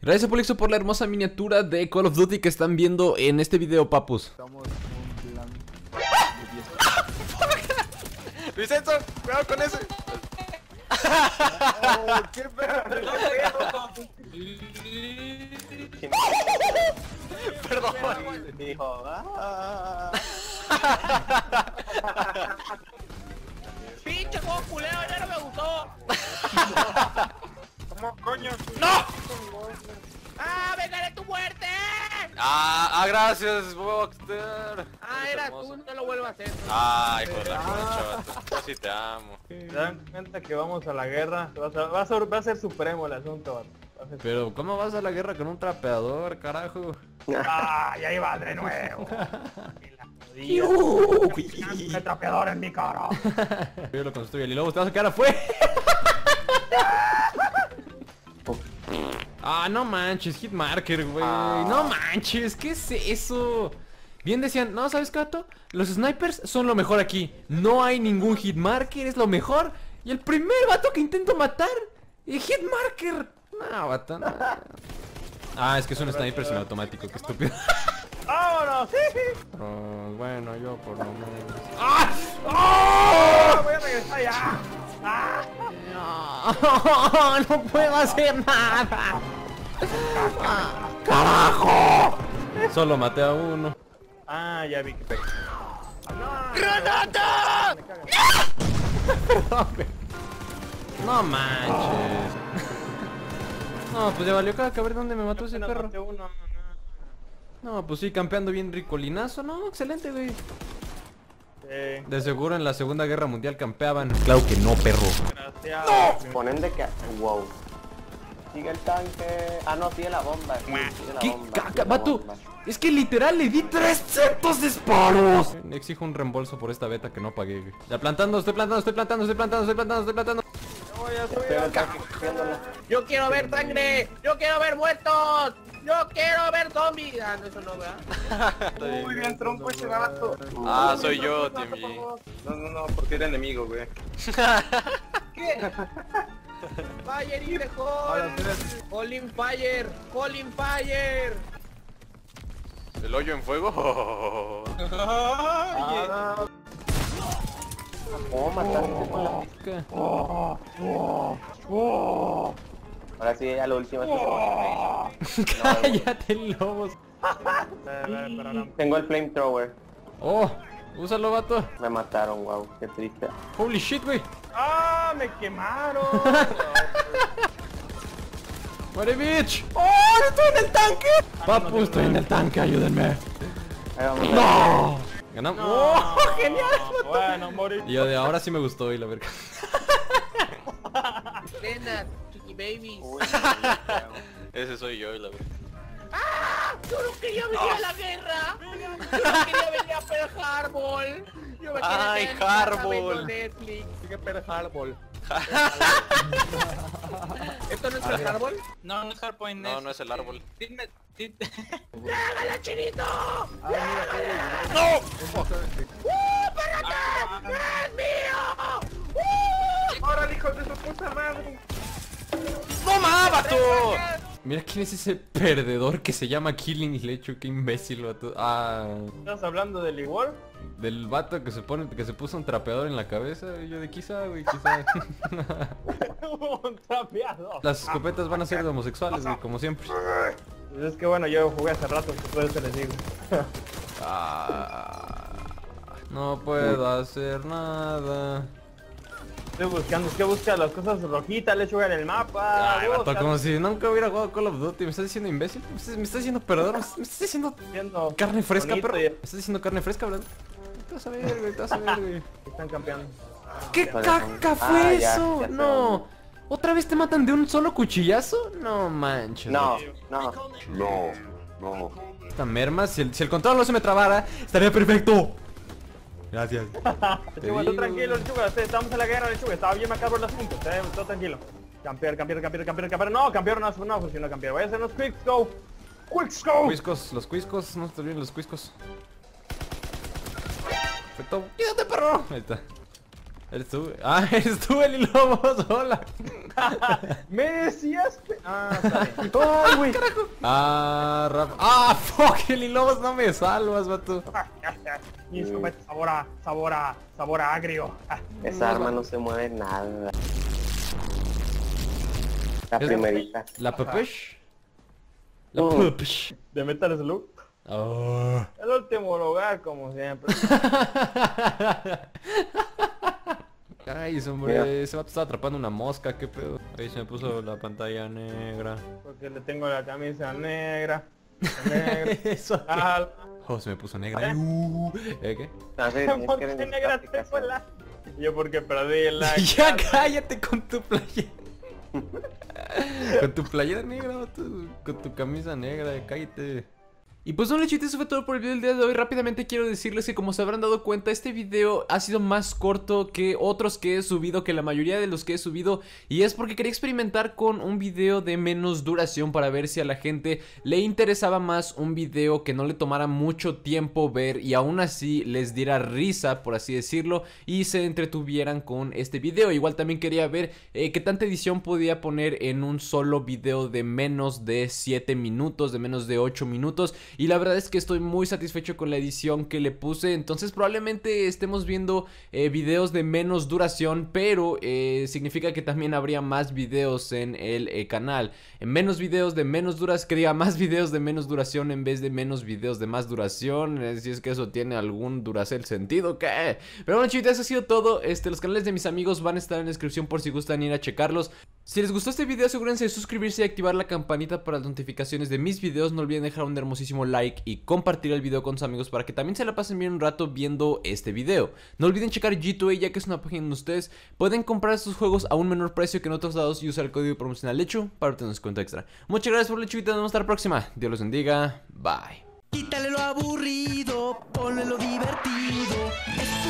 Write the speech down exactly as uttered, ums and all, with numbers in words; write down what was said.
Gracias Polixo por la hermosa miniatura de Call of Duty que están viendo en este video, papus. Estamos en un plan de Vicenzo, cuidado con ese. oh, qué perro. Perdón. Dijo, ah. ¡Pinche juego culero! ¡Ya no me gustó! ¿Cómo coño? ¡No! ¡Ah, vengaré tu muerte! Ah, ah, gracias, Boxter. Ah, era tú, no lo vuelvo a hacer. Ay, hijo de la concha, yo sí te amo. ¿Se dan cuenta que vamos a la guerra? Va a ser, va a ser, va a ser supremo el asunto, vato. Va a ser- Pero, ¿cómo vas a la guerra con un trapeador, carajo? ¡Ah! ¡Ya iba de nuevo! ¡El trapeador en mi cara! Yo lo construyo y luego te vas a quedar afuera. Ah, no manches, hitmarker, güey. No manches, ¿qué es eso? Bien decían, no, ¿sabes, Cato? Los snipers son lo mejor aquí. No hay ningún hitmarker, es lo mejor. Y el primer vato que intento matar es hitmarker. No, vato, no. Ah, es que es un sniper semiautomático, qué estúpido. ¡Vámonos! ¡Sí! Pero, bueno, yo por lo menos. ¡Ah! ¡Oh! ¡Voy a regresar ya! ¡Ah! No, no puedo hacer nada. Ah, ¡carajo! Solo maté a uno. Ah, ya vi que pe... ¡Granata! No manches. No, pues ya valió caca, a ver dónde me mató ese perro. Maté uno, no. No, pues sí, campeando bien ricolinazo. No, excelente, güey. Eh, De seguro en la Segunda Guerra Mundial campeaban. Claro que no, perro. gracias. Ponen de que... Wow. Sigue el tanque... Ah, no, sigue la bomba. Sí, sigue la ¿Qué bomba, caca, sigue la vato? bomba. Es que literal le di trescientos disparos. Exijo un reembolso por esta beta que no pagué, güey. Ya plantando, estoy plantando, estoy plantando, estoy plantando, estoy plantando, estoy plantando. Voy a subir Estoy en al el tanque cogiéndolo. ¡Yo quiero ver sangre! ¡Yo quiero ver muertos! ¡Yo quiero ver zombies! Ah, no, eso no, ¿verdad? Muy bien, tronco ese gato. Ah, soy yo, Timmy. No, no, no, porque era enemigo, güey. ¿Qué? ¡Fire in the hole! ¡Hole in fire! ¡Hole in fire! ¿El hoyo en fuego? Ah, ¿Cómo mataste con la... ¿Qué? Ahora sí, a lo último es que se Cállate, lobos. Tengo el flamethrower. Oh, úsalo, vato. Me mataron, wow, qué triste. Holy shit, güey. ¡Ah! ¡Me quemaron! Muere, bitch. Oh, estoy en el tanque. Papu, estoy en el tanque, ayúdenme. Ahí vamos. No. Ganamos. Oh, genial. Bueno, morí. Y yo de ahora sí me gustó y la verga. Nena, chiqui babies. Uy, Ese soy yo, la verdad. ¡Ah! ¡Yo no quería venir a la guerra! ¡Yo no quería venir a Pearl Harbor! Yo me quería Ay, quedar en casa Harbor. viendo Netflix. Sigue Pearl Harbor. ¿Esto no es Pearl Harbor? No, no es Hardpoint. No, no es el árbol. Dime, di- ¡Llágala, chinito! ¡No! ¡Uh, para acá! ¡Es mío! ¡Uh! ¡Ahora, hijos de su puta madre! ¡No más, vato! Mira quién es ese perdedor que se llama Killing y le echo, qué imbécil, vato. Ah, ¿Estás hablando del igual? del vato que se pone, que se puso un trapeador en la cabeza. Y yo de quizá, güey, quizá. Un trapeado. Las escopetas van a ser de homosexuales, güey, como siempre. Pues es que bueno, yo jugué hace rato, por eso les digo. Ah, no puedo hacer nada. Estoy buscando, es que busca las cosas rojitas, le en el mapa. Ay, vato, busca- como si nunca hubiera jugado Call of Duty. ¿Me estás diciendo imbécil? ¿Me estás, me estás diciendo perdedor? ¿Me estás, me estás diciendo viendo carne fresca, bonito perro? y- ¿Me estás diciendo carne fresca, bro? Te vas a ver, güey, te vas a ver, güey. Están campeando. ¿Qué Vale, caca ah, fue ya, eso? ya sé No. dónde. ¿Otra vez te matan de un solo cuchillazo? No manches. No, güey. no. No, no. Esta merma, si el, si el control no se me trabara, estaría perfecto. Gracias. Lechuga, tú digo, tranquilo, güey. lechuga, este, estamos en la guerra, lechuga, estaba bien macabro el asunto, eh, todo tranquilo. Campear, campear, campear, campear, campear, no, campear no, no funciona campear, voy a hacer unos quick go. Quick go. Cuiscos, los cuiscos, no se te olviden los cuiscos. Perfecto. Quédate, perro. Ahí está. Eres tú. Ah, eres tú, Eli Lobos. Hola. Me decías. pe- Ah, está bien. Ay, güey. Ah, Rafa. Ah, fuck, Eli Lobos, no me salvas, vato. Y eso me sabor a, sabor a, sabor a agrio. Ah, Esa arma no se mueve nada. La Es- primerita. La Pepesh. La Mm. Pepesh. de Metal Slug. Oh. El último lugar, como siempre. Ay, ese hombre, ese vato estaba atrapando una mosca, qué pedo. Ahí se me puso la pantalla negra. Porque le tengo la camisa negra. Negra. Eso. Ah, Oh, se me puso negra. Uh, ¿Eh, qué? No sé, tienes ¿por que qué necesitar negra tengo aplicación. la? Yo porque perdí la. Ya cállate con tu playera. Con tu playera negra, vato, con tu camisa negra, cállate. Y pues bueno, chicos, eso fue todo por el video del día de hoy. Rápidamente quiero decirles que, como se habrán dado cuenta, este video ha sido más corto que otros que he subido, que la mayoría de los que he subido. Y es porque quería experimentar con un video de menos duración para ver si a la gente le interesaba más un video que no le tomara mucho tiempo ver y aún así les diera risa, por así decirlo, y se entretuvieran con este video. Igual también quería ver eh, qué tanta edición podía poner en un solo video de menos de siete minutos, de menos de ocho minutos. Y la verdad es que estoy muy satisfecho con la edición que le puse. Entonces probablemente estemos viendo eh, videos de menos duración, pero eh, significa que también habría más videos en el eh, canal. En menos videos de menos duración, que diga más videos de menos duración en vez de menos videos de más duración. eh, Si es que eso tiene algún Duracell sentido, ¿qué? Pero bueno, chicos, eso ha sido todo. Este, los canales de mis amigos van a estar en la descripción por si gustan ir a checarlos. Si les gustó este video, asegúrense de suscribirse y activar la campanita para las notificaciones de mis videos. No olviden dejar un hermosísimo like y compartir el video con sus amigos para que también se la pasen bien un rato viendo este video. No olviden checar G dos A, ya que es una página donde ustedes pueden comprar estos juegos a un menor precio que en otros lados y usar el código promocional LECHO para obtener descuento extra. Muchas gracias por el hecho y nos vemos hasta la próxima. Dios los bendiga. Bye. Quítale lo aburrido, ponle lo divertido.